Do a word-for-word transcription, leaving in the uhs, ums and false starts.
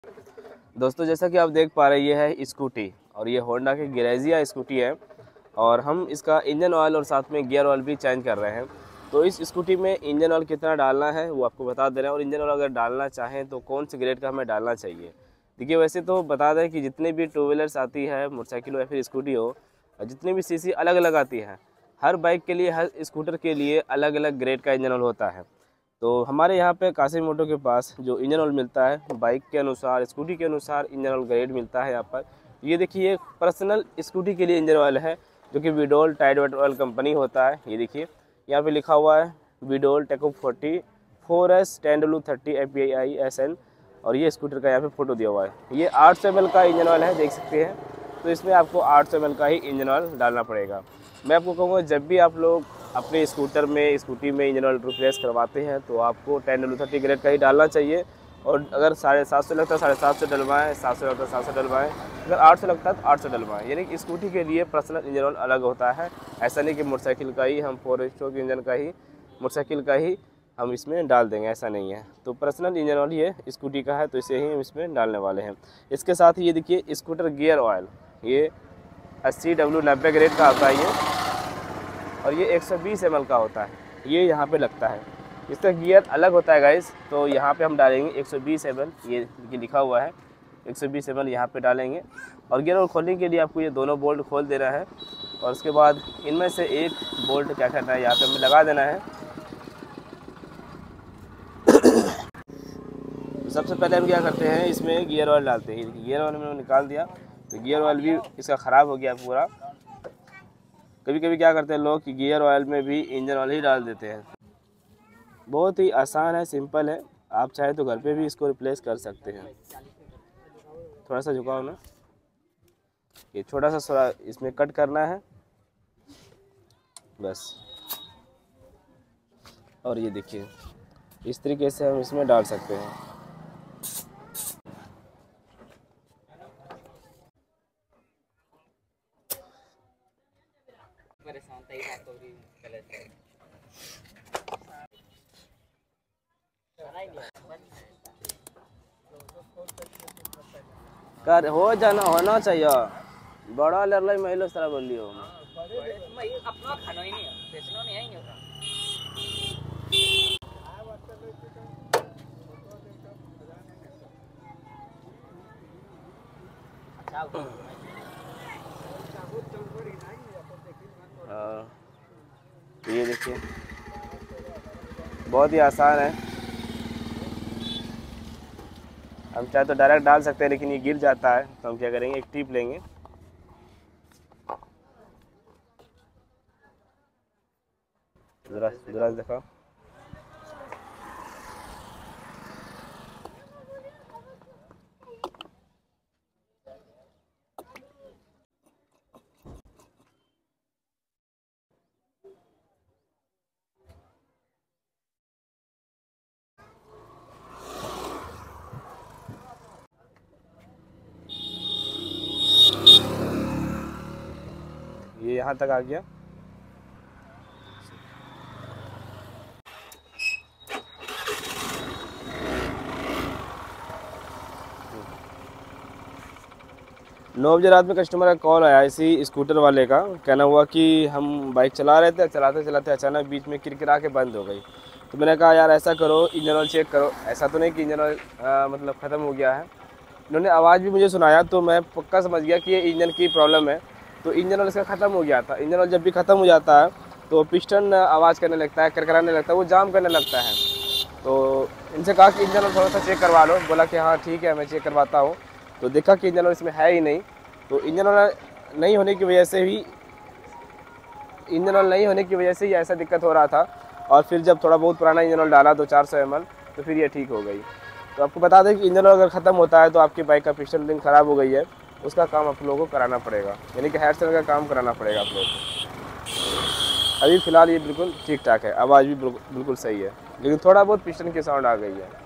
दोस्तों जैसा कि आप देख पा रहे हैं ये है स्कूटी और ये होंडा की ग्रेजिया स्कूटी है और हम इसका इंजन ऑयल और साथ में गियर ऑयल भी चेंज कर रहे हैं। तो इस स्कूटी में इंजन ऑयल कितना डालना है वो आपको बता दे रहे हैं और इंजन ऑयल अगर डालना चाहें तो कौन से ग्रेड का हमें डालना चाहिए। देखिए वैसे तो बता दें कि जितने भी टू व्हीलर्स आती है, मोटरसाइकिल हो या फिर स्कूटी हो, जितनी भी सीसी अलग अलग आती है, हर बाइक के लिए, हर स्कूटर के लिए अलग अलग ग्रेड का इंजन ऑयल होता है। तो हमारे यहाँ पे कासिम मोटो के पास जो इंजन ऑयल मिलता है बाइक के अनुसार, स्कूटी के अनुसार इंजन ऑयल ग्रेड मिलता है यहाँ पर। ये देखिए पर्सनल स्कूटी के लिए इंजन ऑयल है जो कि Veedol Tide Water Oil Company होता है। ये देखिए यहाँ पे लिखा हुआ है Veedol take off forty four S ten W thirty A P I S N और ये स्कूटर का यहाँ पे फोटो दिया हुआ है। ये आठ सौ एम एल का इंजन ऑयल है, देख सकते हैं। तो इसमें आपको आठ सौ एम एल का ही इंजन ऑयल डालना पड़ेगा। मैं आपको कहूँगा जब भी आप लोग अपने स्कूटर में स्कूटी में इंजन ऑयल रिप्लेस करवाते हैं तो आपको टेन डब्ल्यू थर्टी ग्रेड का ही डालना चाहिए। और अगर साढ़े सात सौ लगता है साढ़े सात सौ डलवाएँ, सात सौ लगता है सात सौ डलवाएँ, अगर आठ सौ लगता है तो आठ सौ डलवाएँ। यानी कि स्कूटी के लिए पर्सनल इंजन ऑयल अलग होता है। ऐसा नहीं कि मोटरसाइकिल का ही हम फोर स्ट्रोक इंजन का ही मोटरसाइकिल का ही हम इसमें डाल देंगे, ऐसा नहीं है। तो पर्सनल इंजन ऑयल ये स्कूटी का है तो इसे ही हम इसमें डालने वाले हैं। इसके साथ ही ये देखिए स्कूटर गियर ऑयल, ये अस्सी डब्ल्यू नब्बे ग्रेड का आता है ये और ये एक सौ बीस एम एल का होता है। ये यहाँ पे लगता है, इसका गियर अलग होता है गाइस। तो यहाँ पे हम डालेंगे एक सौ बीस एम एल, ये लिखा हुआ है एक सौ बीस एम एल यहाँ पे डालेंगे। और गियर और खोलने के लिए आपको ये दोनों बोल्ट खोल देना है और उसके बाद इनमें से एक बोल्ट क्या करना है यहाँ पे हमें लगा देना है। तो सबसे पहले हम क्या करते हैं, इसमें गियर ऑयल डालते हैं। गियर ऑयल मैंने निकाल दिया तो गियर ऑयल भी इसका ख़राब हो गया पूरा। कभी कभी क्या करते हैं लोग कि गियर ऑयल में भी इंजन ऑयल ही डाल देते हैं। बहुत ही आसान है, सिंपल है। आप चाहे तो घर पे भी इसको रिप्लेस कर सकते हैं। थोड़ा सा झुकाओ ना, ये छोटा सा थोड़ा इसमें कट करना है बस। और ये देखिए इस तरीके से हम इसमें डाल सकते हैं। कर हो जाना होना चाहिए बड़ा लड़ाई महिला सारा बोली हो अपना खाना ही नहीं बेचना नहीं आएंगे तो ये देखिए बहुत ही आसान है। हम चाहे तो डायरेक्ट डाल सकते हैं लेकिन ये गिर जाता है तो हम क्या करेंगे, एक टिप लेंगे, जरा जरा देखो। ये यहाँ तक आ गया। नौ बजे रात में कस्टमर का कॉल आया इसी स्कूटर वाले का। कहना हुआ कि हम बाइक चला रहे थे, चलाते चलाते अचानक बीच में किरकिरा के बंद हो गई। तो मैंने कहा यार ऐसा करो इंजन ऑयल चेक करो। ऐसा तो नहीं कि इंजन ऑयल मतलब ख़त्म हो गया है। उन्होंने आवाज़ भी मुझे सुनाया तो मैं पक्का समझ गया कि ये इंजन की प्रॉब्लम है। तो इंजन ऑयल इसका ख़त्म हो गया था। इंजन ऑयल जब भी ख़त्म हो जाता है तो पिस्टन आवाज़ करने लगता है, करकराने लगता है, वो जाम करने लगता है। तो इनसे कहा कि इंजन ऑयल थोड़ा सा चेक करवा लो। बोला कि हाँ ठीक है मैं चेक करवाता हूँ। तो देखा कि इंजन ऑयल इसमें है ही नहीं। तो इंजन ऑयल नहीं होने की वजह से ही इंजन ऑयल नहीं होने की वजह से ही ऐसा दिक्कत हो रहा था। और फिर जब थोड़ा बहुत पुराना इंजन ऑयल डाला दो चार सौ एम एल तो फिर ये ठीक हो गई। तो आपको बता दें कि इंजन ऑयल अगर ख़त्म होता है तो आपकी बाइक का पिस्टन रिंग ख़राब हो गई है, उसका काम आप लोगों को कराना पड़ेगा, यानी कि हेड सेल का काम कराना पड़ेगा आप लोगों को। अभी फ़िलहाल ये बिल्कुल ठीक ठाक है, आवाज़ भी बिल्कुल सही है, लेकिन थोड़ा बहुत पिस्टन की साउंड आ गई है।